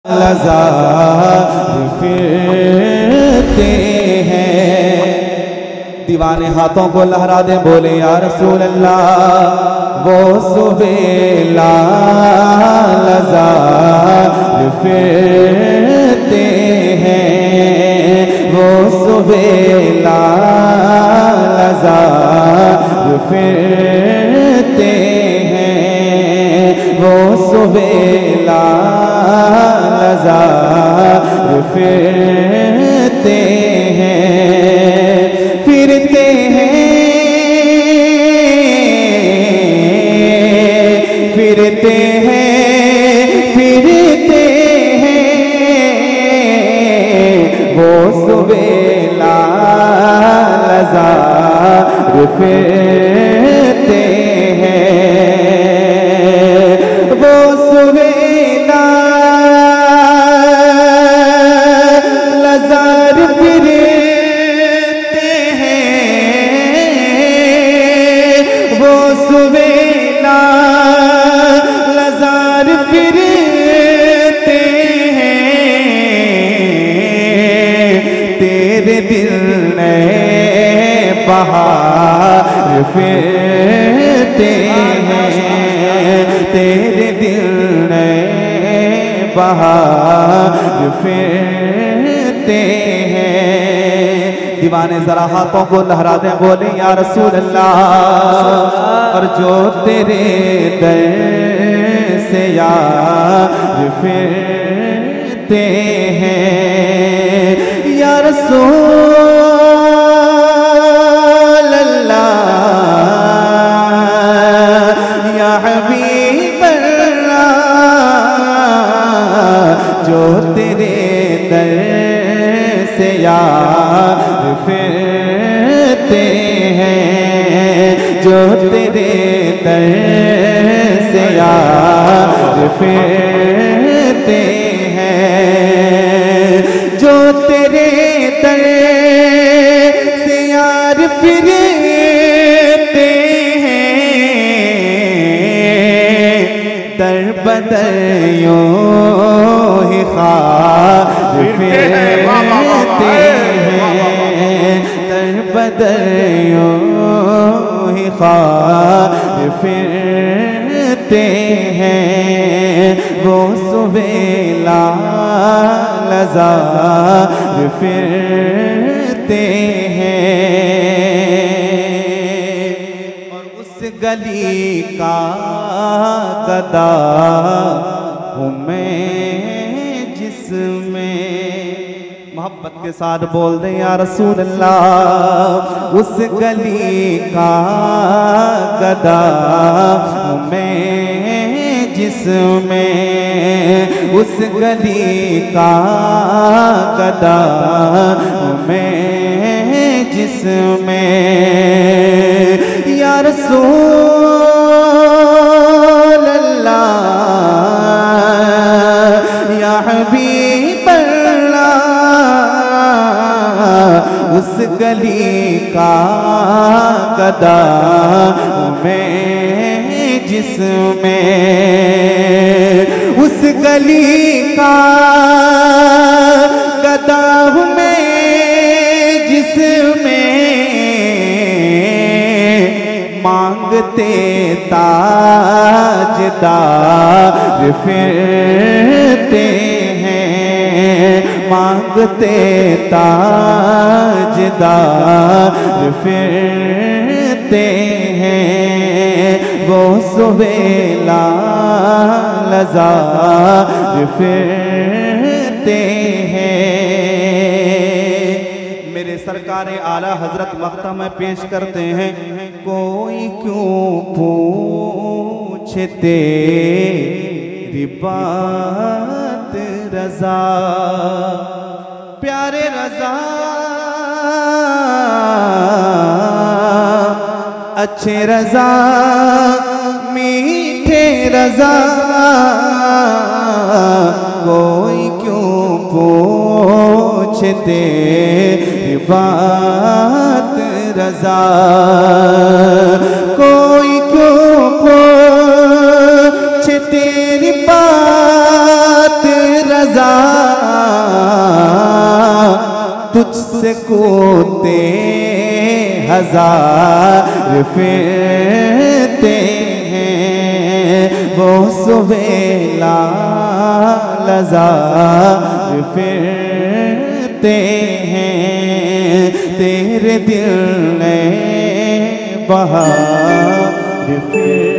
लज़ार फिरते हैं। दीवाने हाथों को लहरा दे, बोले या रसूल अल्लाह वो सुबेला लज़ार फिरते हैं, वो सुबेला लज़ार फिरते हैं, वो सुबेला लज़ार फिरते हैं, फिरते हैं, फिरते हैं, फिरते हैं, वो सुबेला लज़ार फिरते हैं, वो सुबेला लज़ार फिरते हैं, वो सुबेला लज़ार फिरते हैं, तेरे दिल ने बहार फिरते हैं, तेरे दिल ने बहार फिरते हैं। दीवाने जरा हाथों को लहरा दें, बोले या रसूल अल्लाह, और जो तेरे दर से यार फिरते हैं, या रसूल अल्लाह, या हबीब अल्लाह, जो तेरे दर से यार फिरते हैं, जो तेरे दर से यार फिरते हैं, जो तेरे दर से यार फिरते हैं, दर बदर यूं ही ख्वार फिरते हैं, दर बदर यूं ही ख्वार फिरते हैं, वो सुबेला लज़ार फिरते हैं। और उस गली का गदा हूँ मैं जिसमें, मोहब्बत के साथ बोल दें या रसूल अल्लाह, उस गली का गदा हूँ मैं जिसमें, उस गली का गदा हूँ मैं जिसमें, या रसूल अल्लाह, या हबीब अल्लाह, उस गली का गदा मैं जिसमें, उस गली का गदा मैं जिसमें, मांगते ताजदार फिरते हैं, मांगते ताजदार फिरते हैं, वो सुबेला लज़ार फिरते हैं। मेरे सरकार आला हजरत मक्ता में पेश करते हैं, कोई क्यों पूछे तेरी बात रज़ा, प्यारे रज़ा, अच्छे रज़ा, मीठे रज़ा, कोई क्यों पूछे तेरी बात रज़ा, कोई क्यों पूछे तेरी बात रज़ा तुझसे कूदते हजार फिरते हैं, वो सुवेला लज़ार फिरते हैं, तेरे दिल में बहार फिर